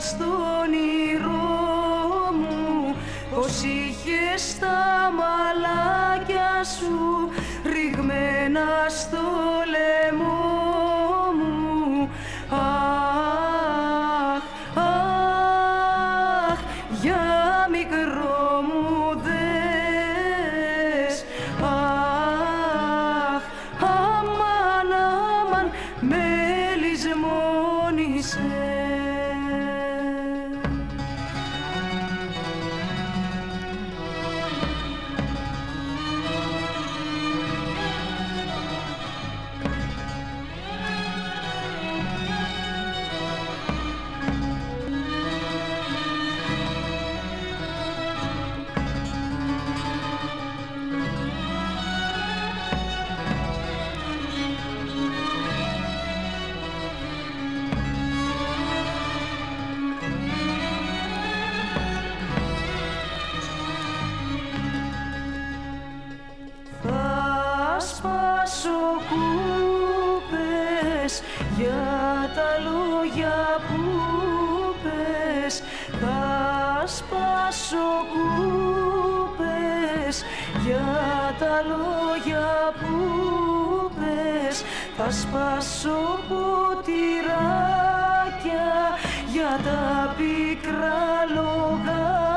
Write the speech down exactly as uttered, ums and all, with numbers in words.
στο όνειρό μου πως είχες τα μαλάκια σου ριγμένα στο λαιμό μου. Αχ, αχ, για μικρό μου δες. Αχ, αμάν, αμάν, με λησμόνησες. Σπάσω κούπες για τα λόγια που πες. Θα σπάσω κούπες για τα λόγια που πες. Θα σπάσω ποτηράκια για τα πικρά λόγια